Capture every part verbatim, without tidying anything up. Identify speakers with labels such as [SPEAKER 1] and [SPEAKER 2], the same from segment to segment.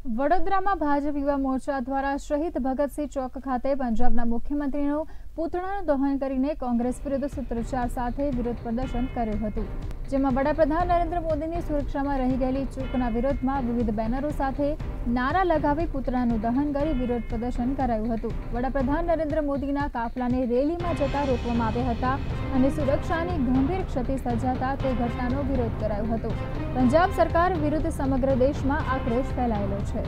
[SPEAKER 1] વડોદરામાં ભાજપ યુવા મોરચા દ્વારા શહીદ ભગતસિંહ ચોક ખાતે પંજાબના મુખ્યમંત્રીનું પુતળાનું દહન કરીને કોંગ્રેસ વિરુદ્ધ સૂત્રોચ્ચાર સાથે વિરોધ પ્રદર્શન કર્યું હતું, જેમાં વડાપ્રધાન નરેન્દ્ર મોદીની સુરક્ષામાં રહી ગયેલી ચૂકના વિરોધમાં વિવિધ બેનરો સાથે નારા લગાવી પુતળાનું દહન કરી વિરોધ પ્રદર્શન કરાયું હતું। વડાપ્રધાન નરેન્દ્ર મોદીના કાફલાને રેલીમાં જતા રોકવામાં આવ્યા હતા અને સુરક્ષાની ગંભીર ક્ષતિ સર્જાતા તે ઘટનાનો વિરોધ કરાયો હતો। પંજાબ સરકાર વિરુદ્ધ સમગ્ર દેશમાં આક્રોશ ફેલાયેલો છે।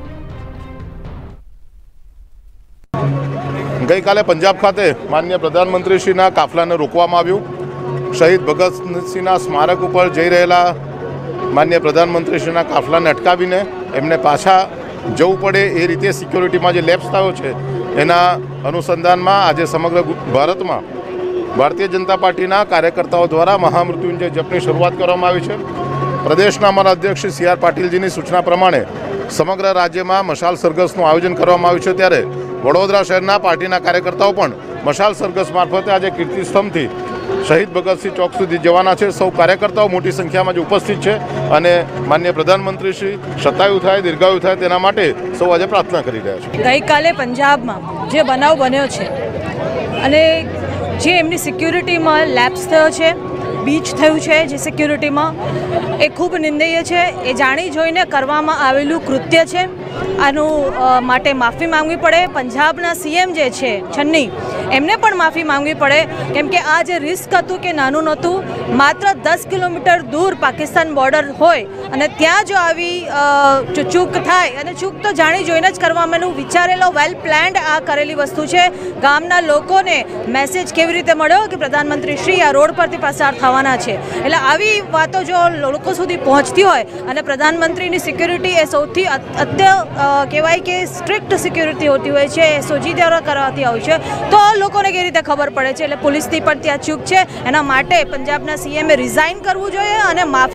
[SPEAKER 2] गई काले पंजाब खाते माननीय प्रधानमंत्रीश्रीना काफलाने रोकवामां आव्युं। शहीद भगतसिंहना स्मारक पर जई रहेला माननीय प्रधानमंत्रीश्रीना काफलाने अटकावीने एमने पाछा जवुं पड़े ए रीते सिक्योरिटीमां जे लेप्स थयो छे एना अनुसंधानमां आज समग्र भारतमां भारतीय जनता पार्टीना कार्यकर्ताओं द्वारा महामृत्युंजय जपनी शरूआत करवामां आवी छे। प्रदेशना अमरा अध्यक्ष सी आर पाटीलजीनी सूचना प्रमाणे समग्र राज्य में मशाल सरघसનું आयोजन કરવામાં આવ્યું છે, ત્યારે વડોદરા શહેરના પાર્ટીના કાર્યકર્તાઓ પણ મશાલ સરઘસ મારફતે આજે કીર્તિસ્તંભથી શહીદ ભગતસિંહ ચોક સુધી જવાના છે। સૌ કાર્યકર્તાઓ મોટી સંખ્યામાં જ ઉપસ્થિત છે અને માનનીય પ્રધાનમંત્રી શ્રી શતાયુ થાય દીર્ઘાયુ થાય તેના માટે સૌ આજે પ્રાર્થના કરી રહ્યા છે।
[SPEAKER 3] ગઈકાલે પંજાબમાં જે બનાવ બન્યો છે અને જે એમની સિક્યુરિટીમાં લેપ્સ થયો છે, बीच थयु छे जे सिक्योरिटीमां ए खूब निंदनीय छे। ए जाणी जोईने करवामां आवेलुं कृत्य छे। आनु माटे माफ़ी मांगवी पड़े। पंजाबना सीएम जे छे छन्नी एमने पण माफ़ी मांगवी पड़े, केम के आ जे रिस्क हतुं के नानुं नहोतुं। मात्र दस किलोमीटर दूर पाकिस्तान बॉर्डर होय अने त्यां जो आवी जो चूक थाय अने चूक तो जाणी जोईने ज करवामां विचारेलो वेल प्लेन्ड आ करेली वस्तु छे। गामना लोकोने मेसेज केवी रीते मळ्यो के प्रधानमंत्री श्री आ रोड परथी पसार थवाना छे, एटले आवी वातो जो लोको सुधी पहोंचती होय अने प्रधानमंत्रीनी सिक्योरिटी ए सौथी अत्य कहेवाय के स्ट्रिक्ट सिक्योरिटी होती होय छे, सोजी द्वारा करवाती होय छे, तो लोकोने केवी रीते खबर पड़े छे। एटले पोलीसनी पण त्यां चूक छे। एना माटे पंजाबना सीएमए रिजाइन करवुं जोईए अने माफी